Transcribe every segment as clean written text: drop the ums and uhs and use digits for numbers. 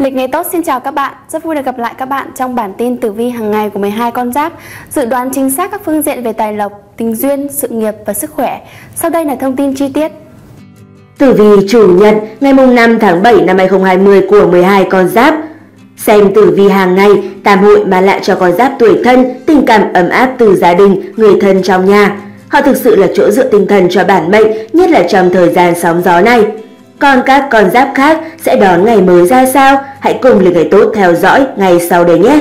Lịch ngày tốt xin chào các bạn, rất vui được gặp lại các bạn trong bản tin tử vi hàng ngày của 12 con giáp, dự đoán chính xác các phương diện về tài lộc, tình duyên, sự nghiệp và sức khỏe. Sau đây là thông tin chi tiết. Tử vi Chủ nhật ngày 5 tháng 7 năm 2020 của 12 con giáp. Xem tử vi hàng ngày, tam hội mang lại cho con giáp tuổi Thân tình cảm ấm áp từ gia đình, người thân trong nhà. Họ thực sự là chỗ dựa tinh thần cho bản mệnh, nhất là trong thời gian sóng gió này. Còn các con giáp khác sẽ đón ngày mới ra sao? Hãy cùng lịch ngày tốt theo dõi ngày sau đây nhé!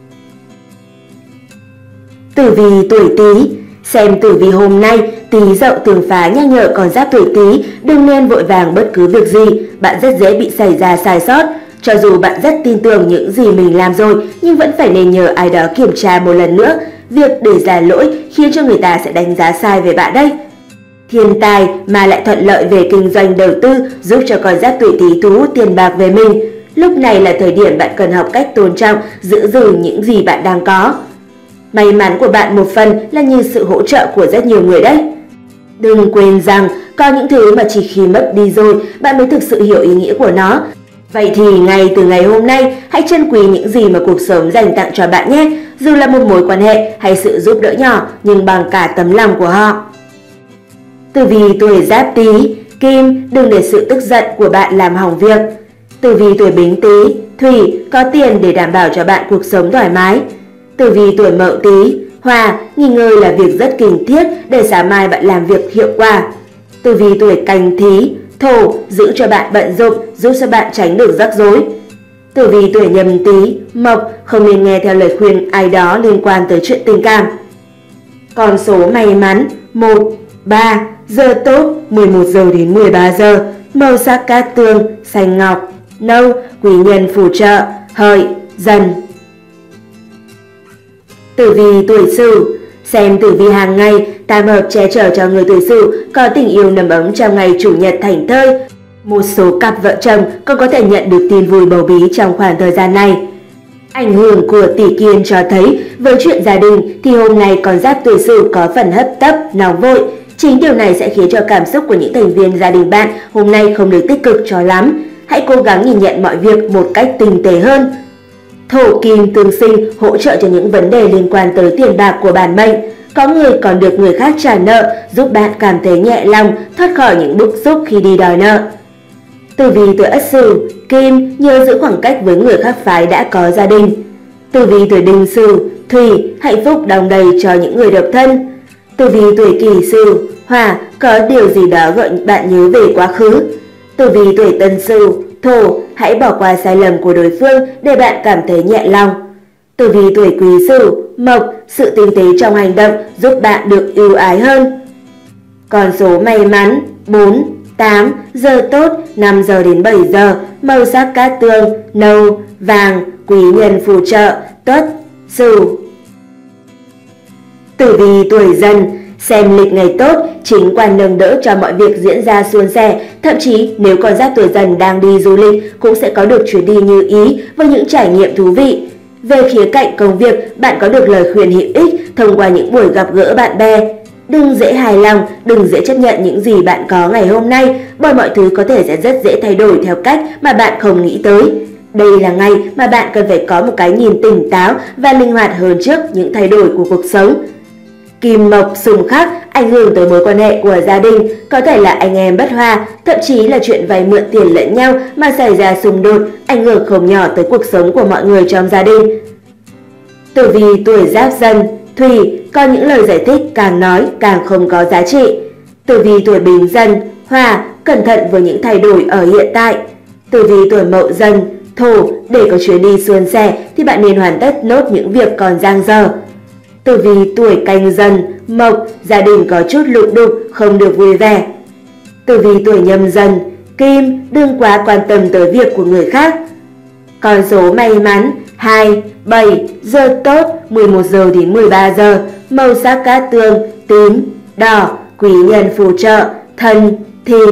Tử vi tuổi Tý. Xem tử vi hôm nay, Tý Dậu tường phá nhắc nhở con giáp tuổi Tý đừng nên vội vàng bất cứ việc gì, bạn rất dễ bị xảy ra sai sót. Cho dù bạn rất tin tưởng những gì mình làm rồi, nhưng vẫn phải nên nhờ ai đó kiểm tra một lần nữa. Việc để ra lỗi khiến cho người ta sẽ đánh giá sai về bạn đây. Thiên tài mà lại thuận lợi về kinh doanh đầu tư giúp cho con giáp tuổi Tý thu hút tiền bạc về mình. Lúc này là thời điểm bạn cần học cách tôn trọng, giữ gìn những gì bạn đang có. May mắn của bạn một phần là như sự hỗ trợ của rất nhiều người đấy. Đừng quên rằng có những thứ mà chỉ khi mất đi rồi bạn mới thực sự hiểu ý nghĩa của nó. Vậy thì ngay từ ngày hôm nay, hãy trân quý những gì mà cuộc sống dành tặng cho bạn nhé. Dù là một mối quan hệ hay sự giúp đỡ nhỏ, nhưng bằng cả tấm lòng của họ. Tử vi tuổi Giáp Tý. Kim, đừng để sự tức giận của bạn làm hỏng việc. Tử vi tuổi Bính Tý. Thủy, có tiền để đảm bảo cho bạn cuộc sống thoải mái. Tử vi tuổi Mậu Tý. Hỏa, nghỉ ngơi là việc rất cần thiết để sáng mai bạn làm việc hiệu quả. Tử vi tuổi Canh Tý. Thổ, giữ cho bạn bận rộn, giúp cho bạn tránh được rắc rối. Tử vi tuổi Nhâm Tý. Mộc, không nên nghe theo lời khuyên ai đó liên quan tới chuyện tình cảm. Con số may mắn 1, 3, giờ tốt 11 giờ đến 13 giờ, màu sắc cát tương, xanh ngọc, nâu, quý nhân phù trợ, hợi, dần. Tử vi tuổi Sửu. Xem tử vi hàng ngày, tam hợp che chở cho người tuổi Sửu có tình yêu nồng ấm trong ngày chủ nhật thảnh thơi. Một số cặp vợ chồng còn có thể nhận được tin vui bầu bí trong khoảng thời gian này. Ảnh hưởng của tỷ kiên cho thấy với chuyện gia đình thì hôm nay con giáp tuổi Sửu có phần hấp tấp, nóng vội. Chính điều này sẽ khiến cho cảm xúc của những thành viên gia đình bạn hôm nay không được tích cực cho lắm. Hãy cố gắng nhìn nhận mọi việc một cách tinh tế hơn. Thổ kim tương sinh hỗ trợ cho những vấn đề liên quan tới tiền bạc của bản mệnh. Có người còn được người khác trả nợ, giúp bạn cảm thấy nhẹ lòng, thoát khỏi những bức xúc khi đi đòi nợ. Tử vi tuổi Ất Sửu. Kim, nhớ giữ khoảng cách với người khác phái đã có gia đình. Tử vi tuổi Đinh Sửu. Thủy, hạnh phúc đong đầy cho những người độc thân. Tử vi tuổi Kỷ Sửu. Hỏa, có điều gì đó gọi bạn nhớ về quá khứ. Tử vi tuổi Tân Sửu. Thổ, hãy bỏ qua sai lầm của đối phương để bạn cảm thấy nhẹ lòng. Tử vi tuổi Quý Sửu. Mộc, sự tinh tế trong hành động giúp bạn được ưu ái hơn. Con số may mắn 4, 8, giờ tốt 5 giờ đến 7 giờ, màu sắc cát tương, nâu, vàng, quý nhân phù trợ, Tuất, Sửu. Tử vi tuổi Dần. Xem lịch ngày tốt, chính quan nâng đỡ cho mọi việc diễn ra suôn sẻ. Thậm chí nếu con giáp tuổi Dần đang đi du lịch cũng sẽ có được chuyến đi như ý với những trải nghiệm thú vị. Về khía cạnh công việc, bạn có được lời khuyên hữu ích thông qua những buổi gặp gỡ bạn bè. Đừng dễ hài lòng, đừng dễ chấp nhận những gì bạn có ngày hôm nay, bởi mọi thứ có thể sẽ rất dễ thay đổi theo cách mà bạn không nghĩ tới. Đây là ngày mà bạn cần phải có một cái nhìn tỉnh táo và linh hoạt hơn trước những thay đổi của cuộc sống. Kim mộc xung khắc ảnh hưởng tới mối quan hệ của gia đình, có thể là anh em bất hòa, thậm chí là chuyện vay mượn tiền lẫn nhau mà xảy ra xung đột, ảnh hưởng không nhỏ tới cuộc sống của mọi người trong gia đình. Tử vi tuổi Giáp Dần. Thủy, có những lời giải thích càng nói càng không có giá trị. Tử vi tuổi Bính Dần. Hỏa, cẩn thận với những thay đổi ở hiện tại. Tử vi tuổi Mậu Dần. Thổ, để có chuyến đi suôn sẻ thì bạn nên hoàn tất nốt những việc còn dang dở. Tử vi tuổi Canh Dần. Mộc, gia đình có chút lục đục, không được vui vẻ. Tử vi tuổi Nhâm Dần. Kim, đừng quá quan tâm tới việc của người khác. Con số may mắn 2, 7, giờ tốt 11 giờ đến 13 giờ, màu sắc cát tương, tím, đỏ, quý nhân phù trợ, Thân, Thìn.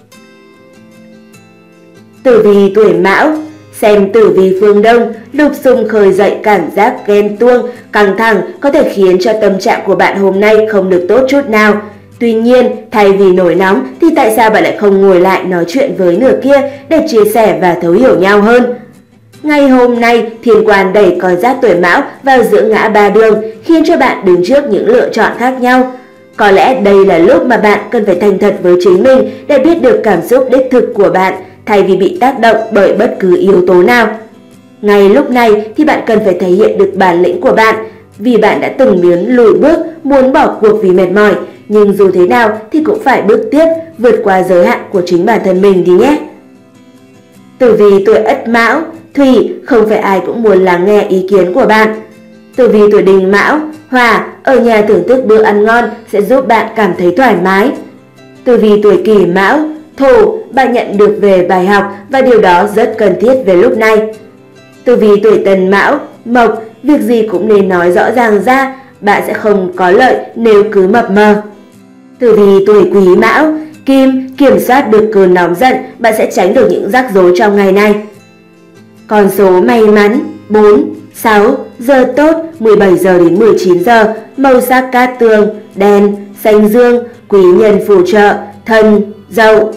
Tử vi tuổi Mão. Xem tử vi phương Đông, lục xung khơi dậy cảm giác ghen tuông, căng thẳng có thể khiến cho tâm trạng của bạn hôm nay không được tốt chút nào. Tuy nhiên, thay vì nổi nóng thì tại sao bạn lại không ngồi lại nói chuyện với nửa kia để chia sẻ và thấu hiểu nhau hơn? Ngày hôm nay, thiên quan đẩy con giáp tuổi Mão vào giữa ngã ba đường, khiến cho bạn đứng trước những lựa chọn khác nhau. Có lẽ đây là lúc mà bạn cần phải thành thật với chính mình để biết được cảm xúc đích thực của bạn, thay vì bị tác động bởi bất cứ yếu tố nào. Ngay lúc này thì bạn cần phải thể hiện được bản lĩnh của bạn, vì bạn đã từng lùi bước, muốn bỏ cuộc vì mệt mỏi, nhưng dù thế nào thì cũng phải bước tiếp, vượt qua giới hạn của chính bản thân mình đi nhé. Tử vi tuổi Ất Mão, Thủy, không phải ai cũng muốn lắng nghe ý kiến của bạn. Tử vi tuổi Đinh Mão, Hỏa, ở nhà thưởng thức bữa ăn ngon sẽ giúp bạn cảm thấy thoải mái. Tử vi tuổi Kỷ Mão, Thổ, bạn nhận được về bài học và điều đó rất cần thiết về lúc này. Tử vi tuổi Tân Mão, Mộc, việc gì cũng nên nói rõ ràng ra, bạn sẽ không có lợi nếu cứ mập mờ. Tử vi tuổi Quý Mão, Kim, kiểm soát được cơn nóng giận, bạn sẽ tránh được những rắc rối trong ngày này. Con số may mắn 4, 6, giờ tốt 17 giờ đến 19 giờ, màu sắc cát tường, đen, xanh dương, quý nhân phù trợ, Thân, Dậu.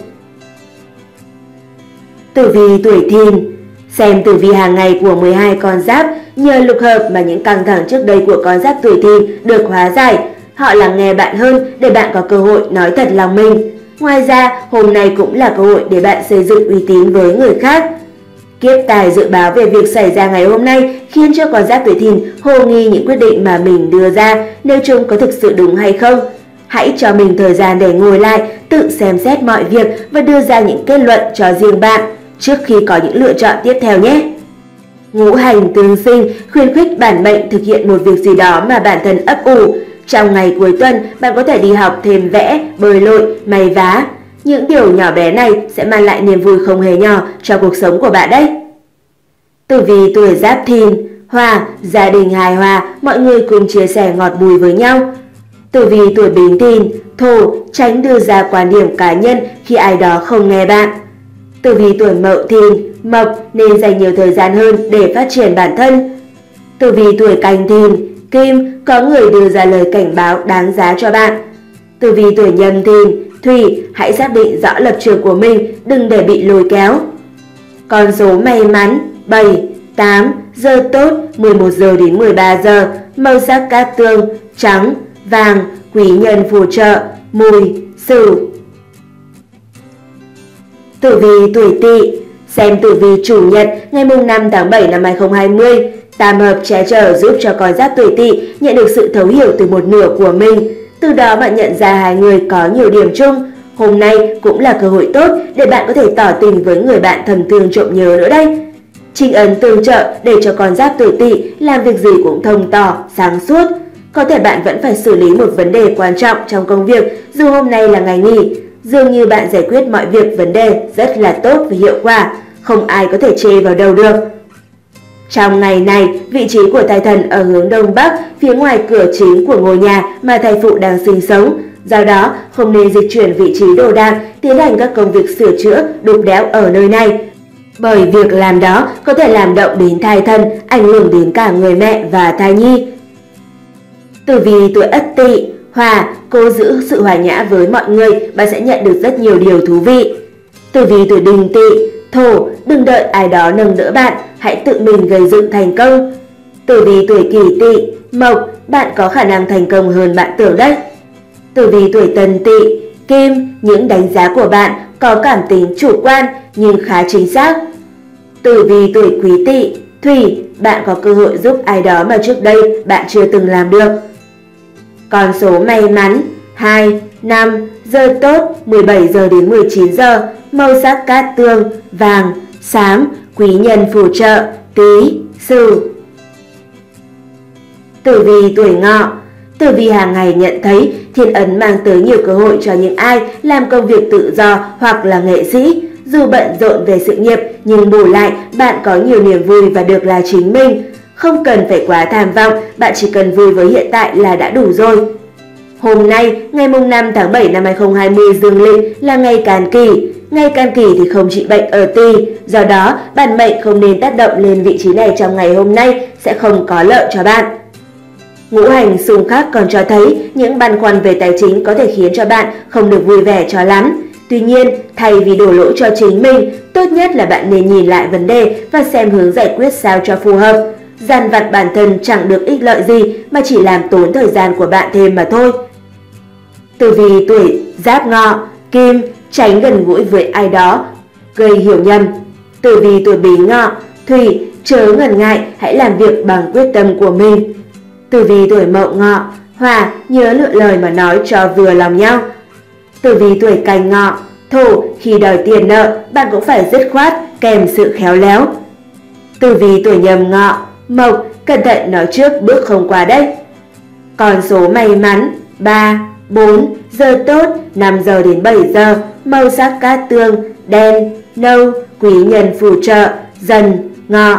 Tử vi tuổi Thìn, xem tử vi hàng ngày của 12 con giáp, nhờ lục hợp mà những căng thẳng trước đây của con giáp tuổi Thìn được hóa giải. Họ lắng nghe bạn hơn để bạn có cơ hội nói thật lòng mình. Ngoài ra, hôm nay cũng là cơ hội để bạn xây dựng uy tín với người khác. Kiếp tài dự báo về việc xảy ra ngày hôm nay khiến cho con giáp tuổi Thìn hồ nghi những quyết định mà mình đưa ra, nếu chúng có thực sự đúng hay không. Hãy cho mình thời gian để ngồi lại, tự xem xét mọi việc và đưa ra những kết luận cho riêng bạn trước khi có những lựa chọn tiếp theo nhé. Ngũ hành tương sinh khuyến khích bản mệnh thực hiện một việc gì đó mà bản thân ấp ủ. Trong ngày cuối tuần, bạn có thể đi học thêm vẽ, bơi lội, may vá. Những điều nhỏ bé này sẽ mang lại niềm vui không hề nhỏ cho cuộc sống của bạn đấy. Tử vi tuổi Giáp Thìn, Hỏa, gia đình hài hòa, mọi người cùng chia sẻ ngọt bùi với nhau. Tử vi tuổi Bính Thìn, Thổ, tránh đưa ra quan điểm cá nhân khi ai đó không nghe bạn. Tử vi tuổi Mậu Thìn, Mộc, nên dành nhiều thời gian hơn để phát triển bản thân. Tử vi tuổi Canh Thìn, Kim, có người đưa ra lời cảnh báo đáng giá cho bạn. Tử vi tuổi Nhâm Thìn, Thủy, hãy xác định rõ lập trường của mình, đừng để bị lôi kéo. Con số may mắn 7, 8, giờ tốt 11 giờ đến 13 giờ, màu sắc cát tường, trắng, vàng, quý nhân phù trợ, Mùi, Sửu. Tử vi tuổi Tỵ, xem tử vi chủ nhật ngày 5 tháng 7 năm 2020, tam hợp che chở giúp cho con giáp tuổi Tỵ nhận được sự thấu hiểu từ một nửa của mình. Từ đó bạn nhận ra hai người có nhiều điểm chung. Hôm nay cũng là cơ hội tốt để bạn có thể tỏ tình với người bạn thầm thương trộm nhớ nữa đây. Chính ấn tương trợ để cho con giáp tuổi Tỵ làm việc gì cũng thông tỏ, sáng suốt. Có thể bạn vẫn phải xử lý một vấn đề quan trọng trong công việc dù hôm nay là ngày nghỉ. Dường như bạn giải quyết mọi việc vấn đề rất là tốt và hiệu quả, không ai có thể chê vào đầu được. Trong ngày này, vị trí của thai thần ở hướng Đông Bắc, phía ngoài cửa chính của ngôi nhà mà thai phụ đang sinh sống. Do đó, không nên dịch chuyển vị trí đồ đạc, tiến hành các công việc sửa chữa, đục đẽo ở nơi này. Bởi việc làm đó có thể làm động đến thai thần, ảnh hưởng đến cả người mẹ và thai nhi. Tử vi tuổi Ất Tỵ, Hỏa, cố giữ sự hòa nhã với mọi người, bạn sẽ nhận được rất nhiều điều thú vị. Tử vi tuổi Đinh Tỵ, Thổ, đừng đợi ai đó nâng đỡ bạn, hãy tự mình gây dựng thành công. Tử vi tuổi Kỷ Tỵ, Mộc, bạn có khả năng thành công hơn bạn tưởng đấy. Tử vi tuổi Tân Tỵ, Kim, những đánh giá của bạn có cảm tính chủ quan nhưng khá chính xác. Tử vi tuổi Quý Tỵ, Thủy, bạn có cơ hội giúp ai đó mà trước đây bạn chưa từng làm được. Con số may mắn 2, 5, giờ tốt 17 giờ đến 19 giờ, màu sắc cát tường, vàng, xám, quý nhân phù trợ, Tý, Sửu. Tử vi tuổi Ngọ, tử vi hàng ngày nhận thấy thiên ấn mang tới nhiều cơ hội cho những ai làm công việc tự do hoặc là nghệ sĩ. Dù bận rộn về sự nghiệp nhưng bù lại bạn có nhiều niềm vui và được là chính mình. Không cần phải quá tham vọng, bạn chỉ cần vui với hiện tại là đã đủ rồi. Hôm nay, ngày 5 tháng 7 năm 2020 dương lịch là ngày Can Kỷ. Ngày Can Kỷ thì không trị bệnh ở Tỵ, do đó bản mệnh không nên tác động lên vị trí này trong ngày hôm nay, sẽ không có lợi cho bạn. Ngũ hành xung khắc còn cho thấy những băn khoăn về tài chính có thể khiến cho bạn không được vui vẻ cho lắm. Tuy nhiên, thay vì đổ lỗi cho chính mình, Tốt nhất là bạn nên nhìn lại vấn đề và xem hướng giải quyết sao cho phù hợp. Dằn vặt bản thân chẳng được ích lợi gì mà chỉ làm tốn thời gian của bạn thêm mà thôi. Tử vi tuổi Giáp Ngọ, Kim, tránh gần gũi với ai đó gây hiểu nhầm. Tử vi tuổi Bính Ngọ, Thủy, chớ ngần ngại, hãy làm việc bằng quyết tâm của mình. Tử vi tuổi Mậu Ngọ, Hỏa, nhớ lựa lời mà nói cho vừa lòng nhau. Tử vi tuổi Canh Ngọ, Thổ, khi đòi tiền nợ, bạn cũng phải dứt khoát, kèm sự khéo léo. Tử vi tuổi Nhâm Ngọ, Mộc, cẩn thận nói trước bước không qua đấy. Con số may mắn 3, 4, giờ tốt 5 giờ đến 7 giờ, màu sắc cát tương, đen, nâu, quý nhân phù trợ, Dần, Ngọ.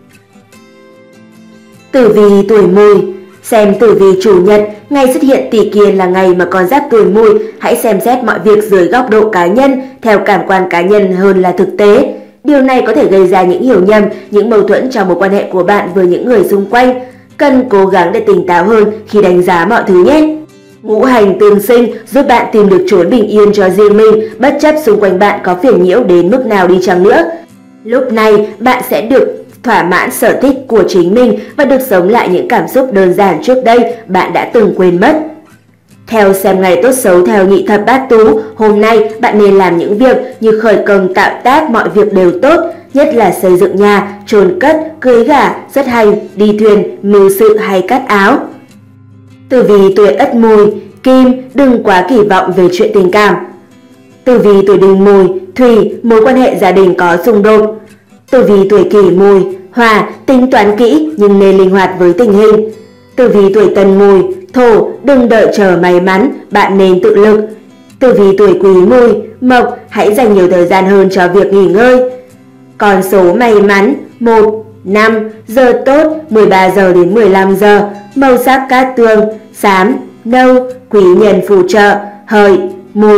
Tử vi tuổi Mùi, xem tử vi chủ nhật, ngày xuất hiện tỷ Kiên là ngày mà con giáp tuổi Mùi hãy xem xét mọi việc dưới góc độ cá nhân, theo cảm quan cá nhân hơn là thực tế. Điều này có thể gây ra những hiểu nhầm, những mâu thuẫn trong mối quan hệ của bạn với những người xung quanh. Cần cố gắng để tỉnh táo hơn khi đánh giá mọi thứ nhé. Ngũ hành tương sinh giúp bạn tìm được chốn bình yên cho riêng mình, bất chấp xung quanh bạn có phiền nhiễu đến mức nào đi chăng nữa. Lúc này bạn sẽ được thỏa mãn sở thích của chính mình và được sống lại những cảm xúc đơn giản trước đây bạn đã từng quên mất. Theo xem ngày tốt xấu theo nhị thập bát tú, hôm nay bạn nên làm những việc như khởi công tạo tác, mọi việc đều tốt, nhất là xây dựng nhà, chôn cất, cưới gả, xuất hành, đi thuyền, mưu sự hay cắt áo. Tử vi tuổi Ất Mùi, Kim, đừng quá kỳ vọng về chuyện tình cảm. Tử vi tuổi Đinh Mùi, Thủy, mối quan hệ gia đình có xung đột. Tử vi tuổi Kỷ Mùi, Hỏa, tính toán kỹ nhưng nên linh hoạt với tình hình. Tử vi tuổi Tân Mùi, Thổ, đừng đợi chờ may mắn, bạn nên tự lực. Tử vi tuổi Quý Mùi, Mộc, hãy dành nhiều thời gian hơn cho việc nghỉ ngơi. Con số may mắn 1, 5, giờ tốt 13 giờ đến 15 giờ, màu sắc cát tương, xám, nâu, quý nhân phù trợ, Hợi, Mùi.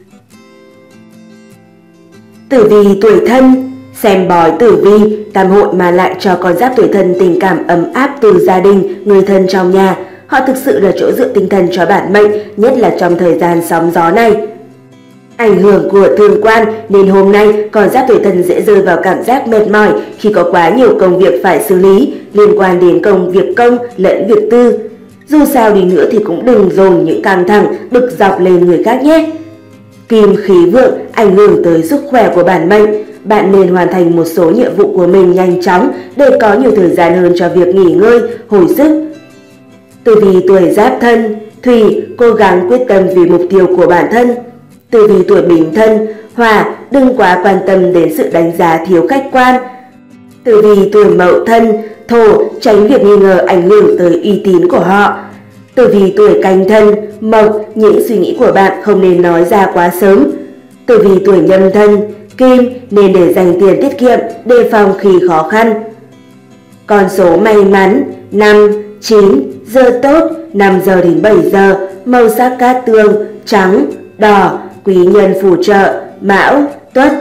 Tử vi tuổi Thân, xem bói tử vi, tam hội mà lại cho con giáp tuổi Thân tình cảm ấm áp từ gia đình, người thân trong nhà. Họ thực sự là chỗ dựa tinh thần cho bản mệnh, nhất là trong thời gian sóng gió này. Ảnh hưởng của thương quan nên hôm nay con giáp tuổi Thân dễ rơi vào cảm giác mệt mỏi khi có quá nhiều công việc phải xử lý liên quan đến công việc công lẫn việc tư. Dù sao đi nữa thì cũng đừng dồn những căng thẳng bực dọc lên người khác nhé. Kim khí vượng ảnh hưởng tới sức khỏe của bản mệnh. Bạn nên hoàn thành một số nhiệm vụ của mình nhanh chóng để có nhiều thời gian hơn cho việc nghỉ ngơi, hồi sức. Tử vi tuổi Giáp Thân, Thủy, cố gắng quyết tâm vì mục tiêu của bản thân. Tử vi tuổi Bính Thân, Hỏa, đừng quá quan tâm đến sự đánh giá thiếu khách quan. Tử vi tuổi Mậu Thân, Thổ, tránh việc nghi ngờ ảnh hưởng tới uy tín của họ. Tử vi tuổi Canh Thân, Mộc, những suy nghĩ của bạn không nên nói ra quá sớm. Tử vi tuổi Nhâm Thân, Kim, nên để dành tiền tiết kiệm, đề phòng khi khó khăn. Con số may mắn 5, 9, giờ tốt 5 giờ đến 7 giờ, màu sắc cát tương, trắng, đỏ, quý nhân phù trợ, Mão, Tuất.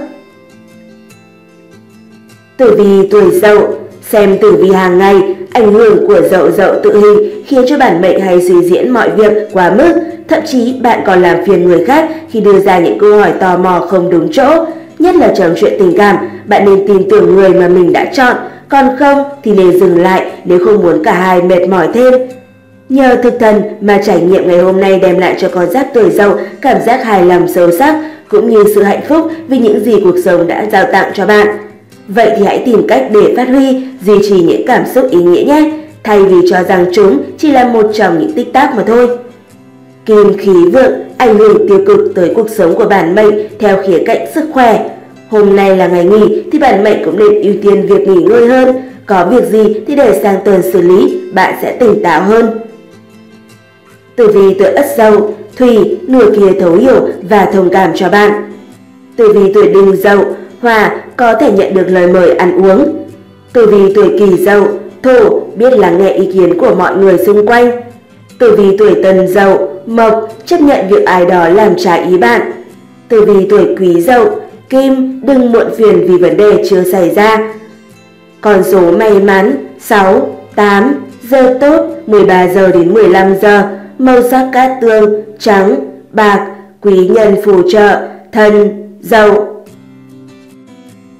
Tử vi tuổi Dậu, xem tử vi hàng ngày, ảnh hưởng của Dậu tự hình khiến cho bản mệnh hay suy diễn mọi việc quá mức, thậm chí bạn còn làm phiền người khác khi đưa ra những câu hỏi tò mò không đúng chỗ. Nhất là trong chuyện tình cảm, bạn nên tin tưởng người mà mình đã chọn, còn không thì nên dừng lại nếu không muốn cả hai mệt mỏi thêm. Nhờ thực thần mà trải nghiệm ngày hôm nay đem lại cho con giáp tuổi Dậu cảm giác hài lòng sâu sắc cũng như sự hạnh phúc vì những gì cuộc sống đã trao tặng cho bạn. Vậy thì hãy tìm cách để phát huy, duy trì những cảm xúc ý nghĩa nhé, thay vì cho rằng chúng chỉ là một trong những tích tắc mà thôi. Kim khí vượng ảnh hưởng tiêu cực tới cuộc sống của bản mệnh theo khía cạnh sức khỏe. Hôm nay là ngày nghỉ thì bản mệnh cũng nên ưu tiên việc nghỉ ngơi hơn. Có việc gì thì để sang tuần xử lý, bạn sẽ tỉnh táo hơn. Tử vi tuổi Ất Dậu, Thủy, nửa kia thấu hiểu và thông cảm cho bạn. Tử vi tuổi Đinh Dậu, Hỏa, có thể nhận được lời mời ăn uống. Tử vi tuổi Kỷ Dậu, Thổ, biết lắng nghe ý kiến của mọi người xung quanh. Tử vi tuổi Tân Dậu, Mộc, chấp nhận việc ai đó làm trái ý bạn. Tử vi tuổi Quý Dậu, Kim, đừng muộn phiền vì vấn đề chưa xảy ra. Con số may mắn 6, 8, giờ tốt 13 giờ đến 15 giờ, màu sắc cát tương, trắng, bạc, quý nhân phù trợ, Thân, Dậu.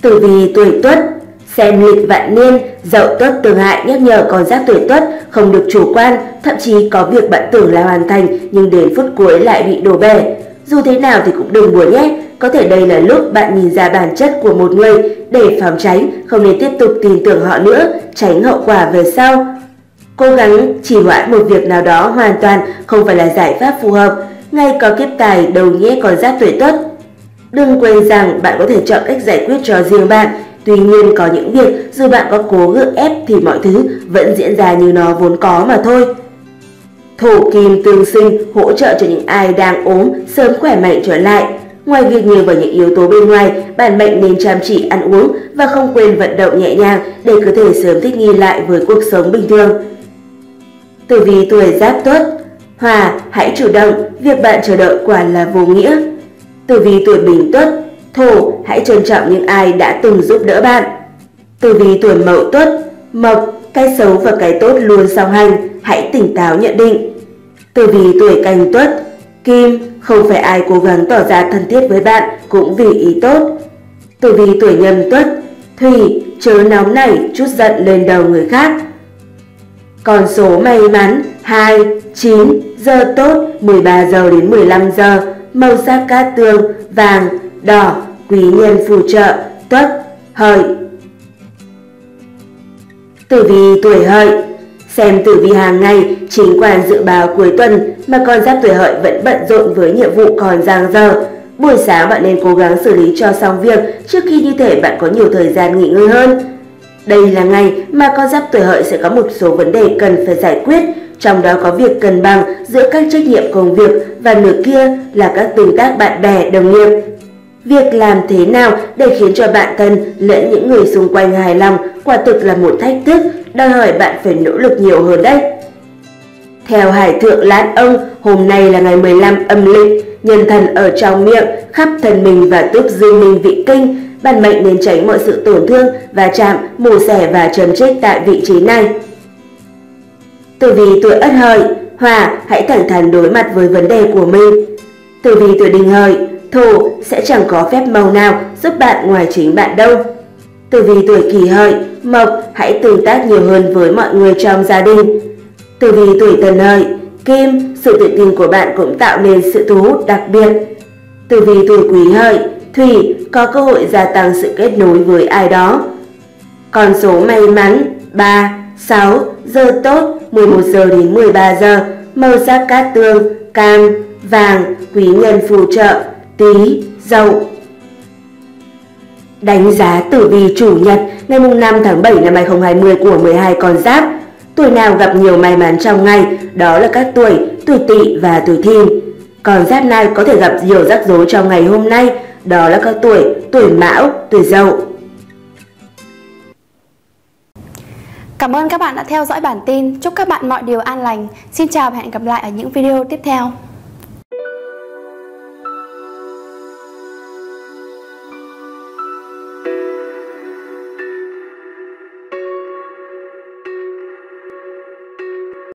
Tử vi tuổi Tuất. Xem lịch vạn niên, Dậu Tuất tường hại nhắc nhở con giáp tuổi Tuất không được chủ quan, thậm chí có việc bạn tưởng là hoàn thành nhưng đến phút cuối lại bị đổ bể. Dù thế nào thì cũng đừng buồn nhé, có thể đây là lúc bạn nhìn ra bản chất của một người để phòng tránh, không nên tiếp tục tin tưởng họ nữa, tránh hậu quả về sau. Cố gắng trì hoãn một việc nào đó hoàn toàn không phải là giải pháp phù hợp, ngay có kiếp tài đầu nhé con giáp tuổi Tuất. Đừng quên rằng bạn có thể chọn cách giải quyết cho riêng bạn. Tuy nhiên có những việc dù bạn có cố gượng ép thì mọi thứ vẫn diễn ra như nó vốn có mà thôi. Thổ kim tương sinh hỗ trợ cho những ai đang ốm sớm khỏe mạnh trở lại. Ngoài việc nhờ vào những yếu tố bên ngoài, bản mệnh nên chăm chỉ ăn uống và không quên vận động nhẹ nhàng để cơ thể sớm thích nghi lại với cuộc sống bình thường. Tử vi tuổi Giáp Tuất. Hỏa, hãy chủ động, việc bạn chờ đợi quả là vô nghĩa. Tử vi tuổi Bính Tuất. Thổ, hãy trân trọng những ai đã từng giúp đỡ bạn. Tử vi tuổi Mậu Tuất. Mộc, cái xấu và cái tốt luôn song hành, hãy tỉnh táo nhận định. Tử vi tuổi Canh Tuất. Kim, không phải ai cố gắng tỏ ra thân thiết với bạn cũng vì ý tốt. Tử vi tuổi Nhâm Tuất. Thủy, chớ nóng nảy chút giận lên đầu người khác. Con số may mắn 2, 9, giờ tốt 13 giờ đến 15 giờ, màu sắc cát tương, vàng, đỏ, quý nhân phù trợ, Tuất, Hợi. Tử vi tuổi Hợi. Xem tử vi hàng ngày, chính quan dự báo cuối tuần mà con giáp tuổi Hợi vẫn bận rộn với nhiệm vụ còn dang dở. Buổi sáng bạn nên cố gắng xử lý cho xong việc, trước khi như thể bạn có nhiều thời gian nghỉ ngơi hơn. Đây là ngày mà con giáp tuổi Hợi sẽ có một số vấn đề cần phải giải quyết, trong đó có việc cân bằng giữa các trách nhiệm công việc và nửa kia là các tương tác bạn bè, đồng nghiệp. Việc làm thế nào để khiến cho bản thân lẫn những người xung quanh hài lòng quả thực là một thách thức, đòi hỏi bạn phải nỗ lực nhiều hơn đấy. Theo Hải Thượng Lãn Ông, hôm nay là ngày 15 âm lịch, nhân thần ở trong miệng, khắp thân mình và túc dương minh vị kinh. Bản mệnh nên tránh mọi sự tổn thương, va chạm, mổ xẻ và chấm trích tại vị trí này. Tử vi tuổi Ất Hợi. Hỏa, hãy thẳng thắn đối mặt với vấn đề của mình. Tử vi tuổi Đinh Hợi. Thổ, sẽ chẳng có phép màu nào giúp bạn ngoài chính bạn đâu. Tử vi tuổi Kỷ Hợi. Mộc, hãy tương tác nhiều hơn với mọi người trong gia đình. Tử vi tuổi Tân Hợi. Kim, sự tự tin của bạn cũng tạo nên sự thu hút đặc biệt. Tử vi tuổi Quý Hợi. Thủy, có cơ hội gia tăng sự kết nối với ai đó. Con số may mắn 3, 6, giờ tốt 11 giờ đến 13 giờ, màu sắc cát tương, cam, vàng, quý nhân phù trợ, Tý, Dậu. Đánh giá tử vi chủ nhật ngày 5 tháng 7 năm 2020 của 12 con giáp. Tuổi nào gặp nhiều may mắn trong ngày, đó là các tuổi Tỵ và tuổi Thìn. Con giáp nào có thể gặp nhiều rắc rối trong ngày hôm nay, đó là các tuổi Mão, tuổi Dậu. Cảm ơn các bạn đã theo dõi bản tin. Chúc các bạn mọi điều an lành. Xin chào và hẹn gặp lại ở những video tiếp theo.